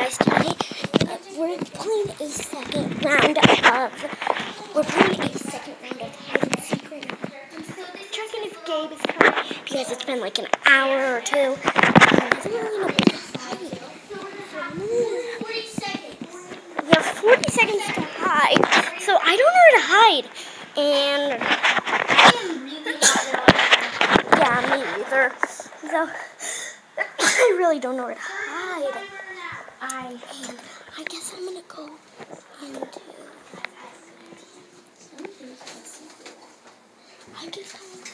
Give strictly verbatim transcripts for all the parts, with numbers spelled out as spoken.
guys, today we're playing a second round of we're playing a second round of hide and seek right now. I'm still checking if Gabe is coming because it's been like an hour or two. Um, I don't really know what to hide. forty seconds. We have forty seconds to hide, so I don't know where to hide. And I am really not yeah, me either. So I really don't know where to hide. I I guess I'm gonna go into. I guess I'm gonna.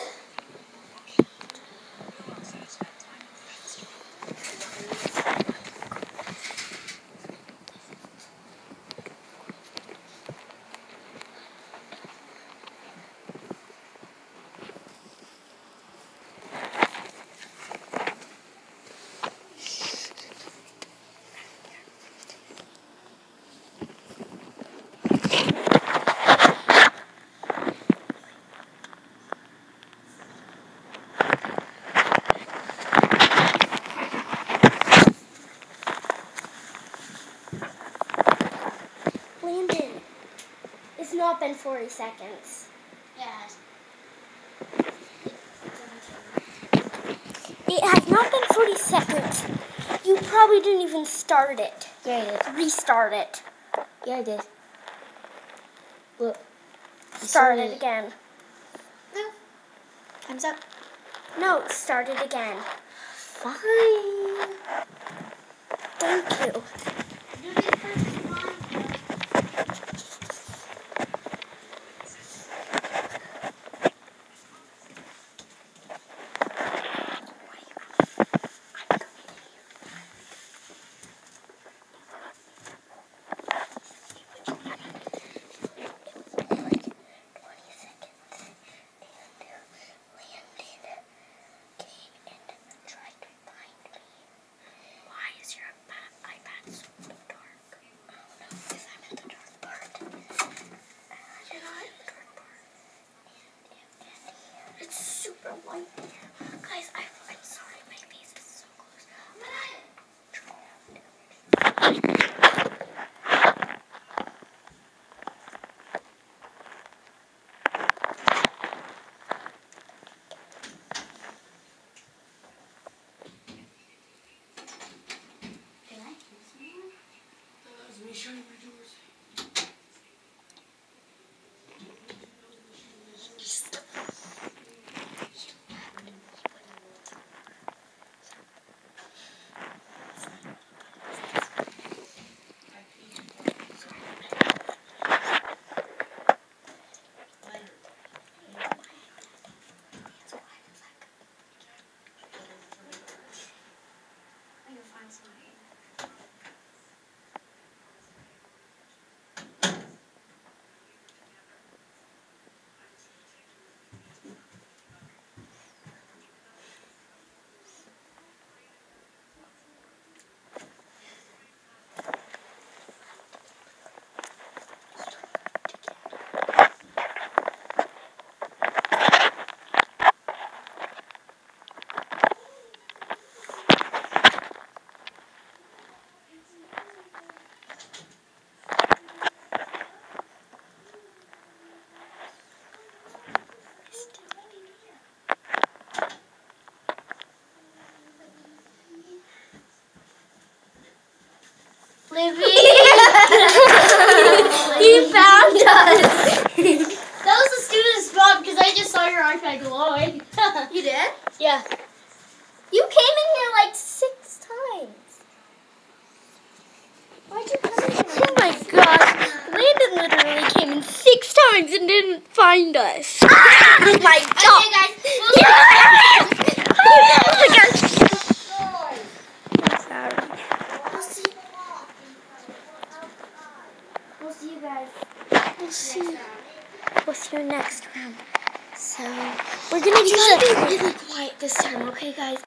Landon, it's not been forty seconds. Yes. It has not been forty seconds. You probably didn't even start it. Yeah, I did. Restart it. Yeah, I did. Look. Start it again. No. Time's up. No, start it again. Fine. Thank you. It's super white there. Guys, I, I'm sorry, my face is so close. Livy. He found us. That was the stupidest spot because I just saw your iPad glowing. You did? Yeah. You came in here like six times. Why'd you come in here? Oh my gosh. Landon literally came in six times and didn't find us. Oh my god. Okay, guys. Oh my gosh. I'm sorry. We'll see. We'll see you guys. We'll see. We'll see you next round. So, we're gonna do gotta be really quiet this time, okay, guys?